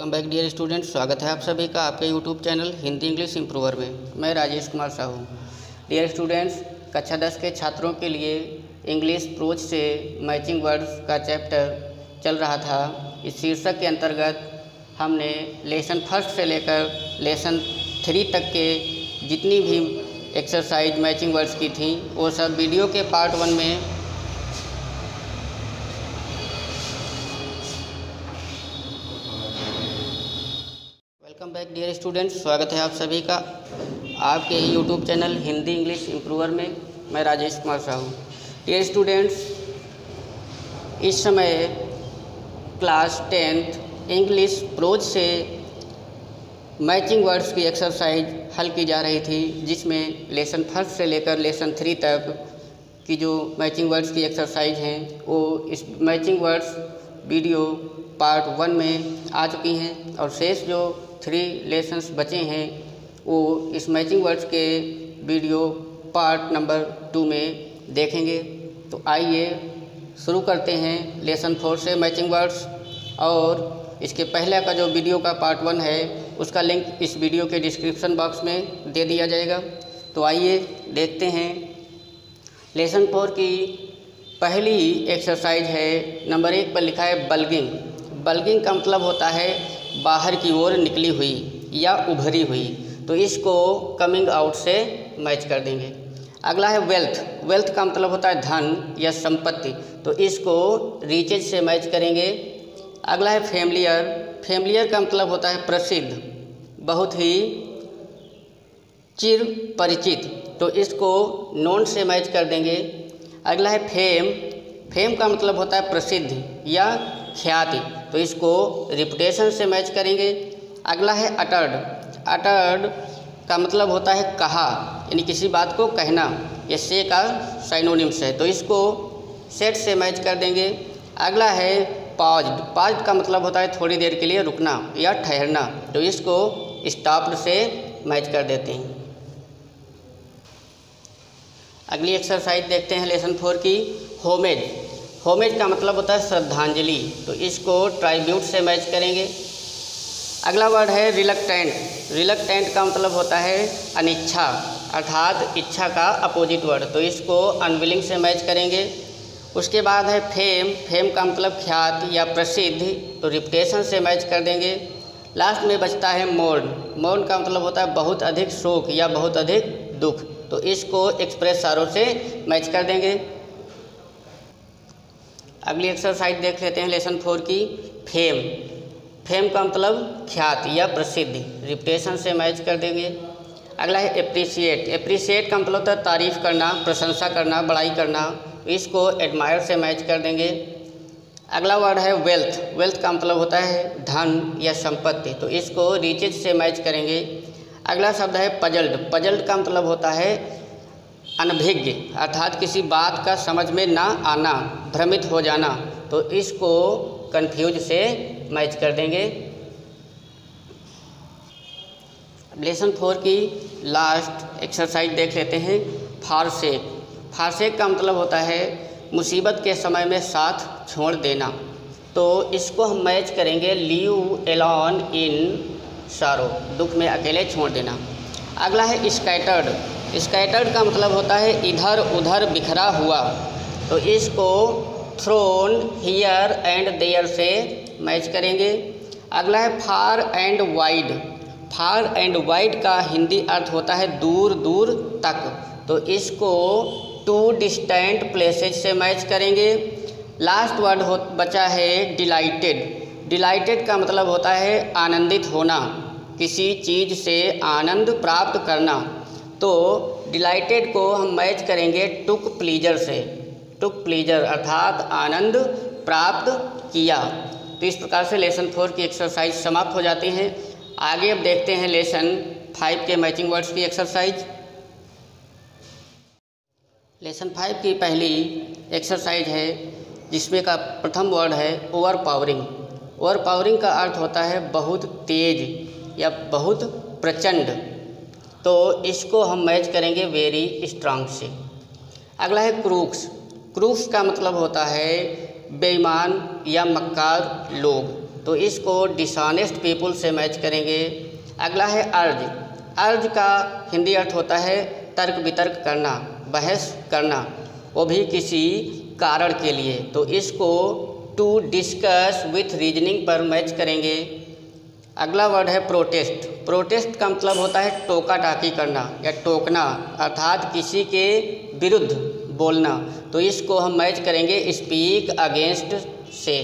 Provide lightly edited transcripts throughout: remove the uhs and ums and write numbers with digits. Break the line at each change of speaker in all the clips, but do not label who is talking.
Welcome back dear students. स्वागत है आप सभी का आपके YouTube channel Hindi English improver में। मैं राजेश कुमार साहू। डियर स्टूडेंट्स, कक्षा 10 के छात्रों के लिए इंग्लिश प्रोज से मैचिंग वर्ड्स का चैप्टर चल रहा था। इस शीर्षक के अंतर्गत हमने लेसन फर्स्ट से लेकर लेसन 3 तक के जितनी भी एक्सरसाइज मैचिंग वर्ड्स की थी वो सब वीडियो के पार्ट 1 में वेलकम बैक डियर स्टूडेंट्स। स्वागत है आप सभी का आपके YouTube channel Hindi English improver में। मैं राजेश कुमार साहू। डियर स्टूडेंट्स, इस समय क्लास 10th इंग्लिश प्रोज से मैचिंग वर्ड्स की एक्सरसाइज हल की जा रही थी, जिसमें लेसन फर्स्ट से लेकर लेसन 3 तक की जो मैचिंग वर्ड्स की एक्सरसाइज हैं वो इस मैचिंग वर्ड्स वीडियो पार्ट 1 में आ चुकी हैं और शेष जो 3 लेसन्स बचे हैं वो इस मैचिंग वर्ड्स के वीडियो पार्ट नंबर 2 में देखेंगे। तो आइए शुरू करते हैं लेसन 4 से मैचिंग वर्ड्स। और इसके पहले का जो वीडियो का पार्ट 1 है उसका लिंक इस वीडियो के डिस्क्रिप्शन बॉक्स में दे दिया जाएगा। तो आइए देखते हैं। लेसन 4 की पहली एक्सरसाइज है, नंबर 1 पर लिखा है बल्गिंग। बल्गिंग का मतलब होता है बाहर की ओर निकली हुई या उभरी हुई, तो इसको कमिंग आउट से मैच कर देंगे। अगला है वेल्थ। वेल्थ का मतलब होता है धन या संपत्ति, तो इसको रीचेज से मैच करेंगे। अगला है फैमिलियर। फैमिलियर का मतलब होता है प्रसिद्ध, बहुत ही चिर परिचित, तो इसको नोन से मैच कर देंगे। अगला है फेम। फेम का मतलब होता है प्रसिद्ध या ख्याति, तो इसको रिपुटेशन से मैच करेंगे। अगला है अटर्ड। अटर्ड का मतलब होता है कहा, यानी किसी बात को कहना, ये से का साइनोनिम्स है, तो इसको सेट से मैच कर देंगे। अगला है पॉज्ड। पॉज्ड का मतलब होता है थोड़ी देर के लिए रुकना या ठहरना, तो इसको स्टॉप्ड से मैच कर देते हैं। अगली एक्सरसाइज देखते हैं लेसन 4 की, होमेज। होमेज का मतलब होता है श्रद्धांजलि, तो इसको ट्राइब्यूट से मैच करेंगे। अगला वर्ड है रिलक्टेंट। रिलक्टेंट का मतलब होता है अनिच्छा, अर्थात इच्छा का अपोजिट वर्ड, तो इसको अनविलिंग से मैच करेंगे। उसके बाद है फेम। फेम का मतलब ख्याति या प्रसिद्ध, तो रिपुटेशन से मैच कर देंगे। लास्ट में बचता है मोर्न। मोर्न का मतलब होता है बहुत अधिक शोक या बहुत अधिक दुख, तो इसको एक्सप्रेस सारो से मैच कर देंगे। अगली एक्सरसाइज देख लेते हैं लेसन 4 की, फेम। फेम का मतलब ख्याति या प्रसिद्धि, रिपुटेशन से मैच कर देंगे। अगला है एप्रिशिएट। एप्रिशिएट का मतलब होता है तारीफ़ करना, प्रशंसा करना, बड़ाई करना, इसको एडमायर से मैच कर देंगे। अगला वर्ड है वेल्थ। वेल्थ का मतलब होता है धन या संपत्ति, तो इसको रिचेज से मैच करेंगे। अगला शब्द है पजल्ड। पजल्ड का मतलब होता है अनभिज्ञ, अर्थात किसी बात का समझ में ना आना, भ्रमित हो जाना, तो इसको कंफ्यूज से मैच कर देंगे। लेसन 4 की लास्ट एक्सरसाइज देख लेते हैं, फारसेक। फारसेक का मतलब होता है मुसीबत के समय में साथ छोड़ देना, तो इसको हम मैच करेंगे लीव एलोन इन सारो, दुख में अकेले छोड़ देना। अगला है स्कैटर्ड। स्कैटर्ड का मतलब होता है इधर उधर बिखरा हुआ, तो इसको थ्रोन हियर एंड देयर से मैच करेंगे। अगला है far and wide. Far and wide का हिंदी अर्थ होता है दूर दूर तक, तो इसको टू डिस्टेंट प्लेसेज से मैच करेंगे। लास्ट वर्ड बचा है डिलाइटेड। डिलाइटेड का मतलब होता है आनंदित होना, किसी चीज़ से आनंद प्राप्त करना, तो डिलाइटेड को हम मैच करेंगे टुक प्लीजर से। टुक प्लीजर अर्थात आनंद प्राप्त किया। तो इस प्रकार से लेसन 4 की एक्सरसाइज समाप्त हो जाती हैं। आगे अब देखते हैं लेसन 5 के मैचिंग वर्ड्स की एक्सरसाइज। लेसन 5 की पहली एक्सरसाइज है, जिसमें का प्रथम वर्ड है ओवर पावरिंग। ओवर पावरिंग का अर्थ होता है बहुत तेज या बहुत प्रचंड, तो इसको हम मैच करेंगे वेरी स्ट्रांग से। अगला है क्रूक्स। क्रूक्स का मतलब होता है बेईमान या मक्कार लोग, तो इसको डिसऑनेस्ट पीपुल से मैच करेंगे। अगला है अर्ज। अर्ज का हिंदी अर्थ होता है तर्क वितर्क करना, बहस करना, वो भी किसी कारण के लिए, तो इसको टू डिस्कस विथ रीजनिंग पर मैच करेंगे। अगला वर्ड है प्रोटेस्ट। प्रोटेस्ट का मतलब होता है टोका टाकी करना या टोकना, अर्थात किसी के विरुद्ध बोलना, तो इसको हम मैच करेंगे स्पीक अगेंस्ट से।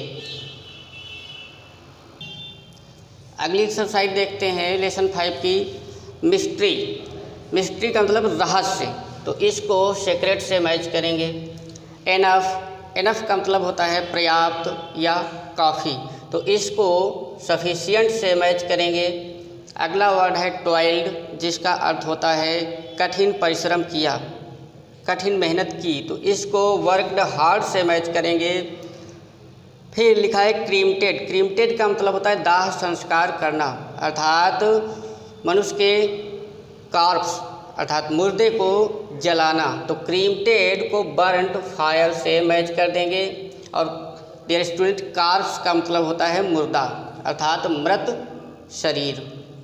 अगली एक्सरसाइज देखते हैं लेसन 5 की, मिस्ट्री। मिस्ट्री का मतलब रहस्य, तो इसको सीक्रेट से मैच करेंगे। एनफ। एनफ का मतलब होता है पर्याप्त या काफ़ी, तो इसको सफिशिएंट से मैच करेंगे। अगला वर्ड है टॉयल्ड, जिसका अर्थ होता है कठिन परिश्रम किया, कठिन मेहनत की, तो इसको वर्कड हार्ड से मैच करेंगे। फिर लिखा है क्रीमटेड। क्रीमटेड का मतलब होता है दाह संस्कार करना, अर्थात मनुष्य के कॉर्प्स अर्थात मुर्दे को जलाना, तो क्रीमटेड को बर्न्ट फायर से मैच कर देंगे। और डियर स्टूडेंट, कॉर्प्स का मतलब होता है मुर्दा, अर्थात मृत शरीर।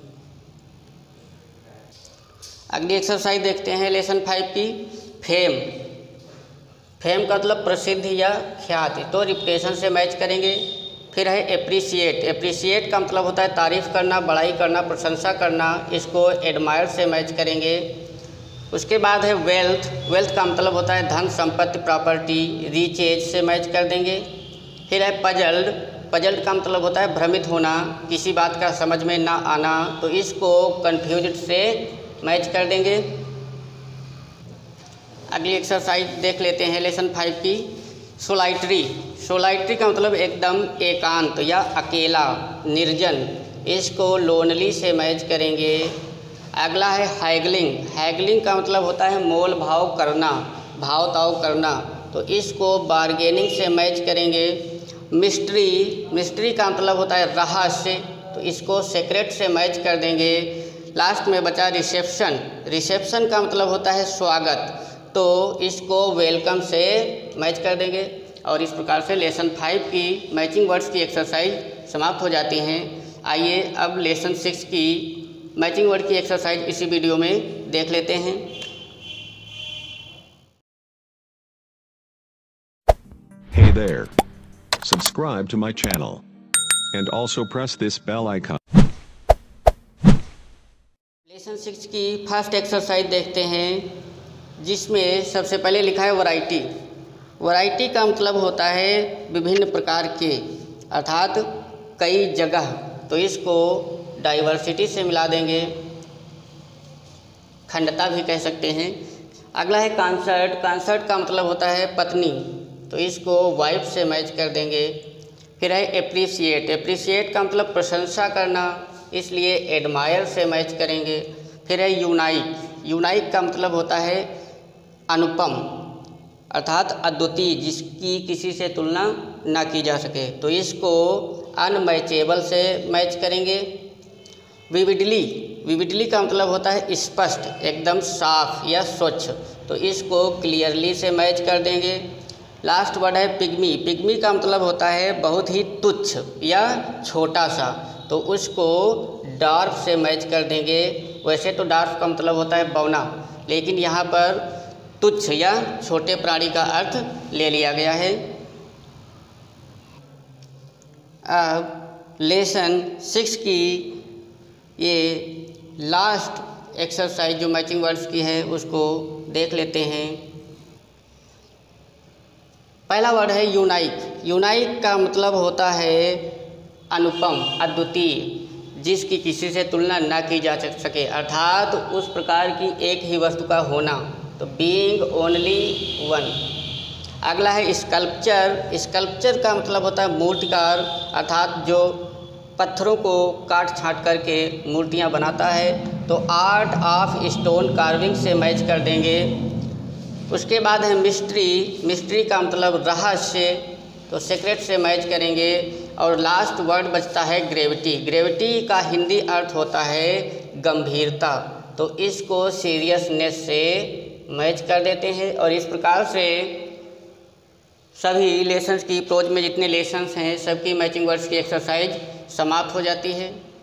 अगली एक्सरसाइज देखते हैं लेसन 5 की, फेम। फेम का मतलब प्रसिद्ध या ख्याति, तो रिपुटेशन से मैच करेंगे। फिर है एप्रिसिएट। एप्रिसिएट का मतलब होता है तारीफ़ करना, बड़ाई करना, प्रशंसा करना, इसको एडमायर से मैच करेंगे। उसके बाद है वेल्थ। वेल्थ का मतलब होता है धन, संपत्ति, प्रॉपर्टी, रिचेज से मैच कर देंगे। फिर है पजल्ड। पजल्ड का मतलब होता है भ्रमित होना, किसी बात का समझ में ना आना, तो इसको कन्फ्यूज्ड से मैच कर देंगे। अगली एक्सरसाइज देख लेते हैं लेसन 5 की, सोलाइटरी। सोलाइटरी का मतलब एकदम एकांत या अकेला, निर्जन, इसको लोनली से मैच करेंगे। अगला है हैगलिंग। हैगलिंग का मतलब होता है मोल भाव करना, भाव ताव करना, तो इसको बार्गेनिंग से मैच करेंगे। मिस्ट्री। मिस्ट्री का मतलब होता है रहस्य, तो इसको सीक्रेट से मैच कर देंगे। लास्ट में बचा रिसेप्शन। रिसेप्शन का मतलब होता है स्वागत, तो इसको वेलकम से मैच कर देंगे। और इस प्रकार से लेसन 5 की मैचिंग वर्ड्स की एक्सरसाइज समाप्त हो जाती हैं। आइए अब लेसन 6 की मैचिंग वर्ड की एक्सरसाइज इसी वीडियो में देख लेते हैं।
Hey there. Subscribe to my channel. And also press this bell icon.
Lesson 6 की फर्स्ट एक्सरसाइज देखते हैं, जिसमें सबसे पहले लिखा है वैरायटी। वैरायटी का मतलब होता है विभिन्न प्रकार के, अर्थात कई जगह, तो इसको डाइवर्सिटी से मिला देंगे, खंडता भी कह सकते हैं। अगला है कंसर्ट। कंसर्ट का मतलब होता है पत्नी, तो इसको वाइफ से मैच कर देंगे। फिर है एप्रिसिएट। एप्रिसिएट का मतलब प्रशंसा करना, इसलिए एडमायर से मैच करेंगे। फिर है यूनाइक। यूनाइक का मतलब होता है अनुपम, अर्थात अद्वितीय, जिसकी किसी से तुलना ना की जा सके, तो इसको अनमैचेबल से मैच करेंगे। विविडली। विविडली का मतलब होता है स्पष्ट, एकदम साफ या स्वच्छ, तो इसको क्लियरली से मैच कर देंगे। लास्ट वर्ड है पिग्मी। पिग्मी का मतलब होता है बहुत ही तुच्छ या छोटा सा, तो उसको डार्फ से मैच कर देंगे। वैसे तो डार्फ का मतलब होता है बौना, लेकिन यहाँ पर तुच्छ या छोटे प्राणी का अर्थ ले लिया गया है। अब लेसन 6 की ये लास्ट एक्सरसाइज जो मैचिंग वर्ड्स की है उसको देख लेते हैं। पहला वर्ड है यूनाइक। यूनाइक का मतलब होता है अनुपम, अद्वितीय, जिसकी किसी से तुलना ना की जा सके, अर्थात उस प्रकार की एक ही वस्तु का होना, तो बीइंग ओनली वन। अगला है स्कल्पचर। स्कल्पचर का मतलब होता है मूर्तिकार, अर्थात जो पत्थरों को काट छाँट करके मूर्तियाँ बनाता है, तो आर्ट ऑफ स्टोन कार्विंग से मैच कर देंगे। उसके बाद है मिस्ट्री। मिस्ट्री का मतलब रहस्य, तो सीक्रेट से मैच करेंगे। और लास्ट वर्ड बचता है ग्रेविटी। ग्रेविटी का हिंदी अर्थ होता है गंभीरता, तो इसको सीरियसनेस से मैच कर देते हैं। और इस प्रकार से सभी लेसन्स की प्रोज में जितने लेसन्स हैं सबकी मैचिंग वर्ड्स की एक्सरसाइज समाप्त हो जाती है।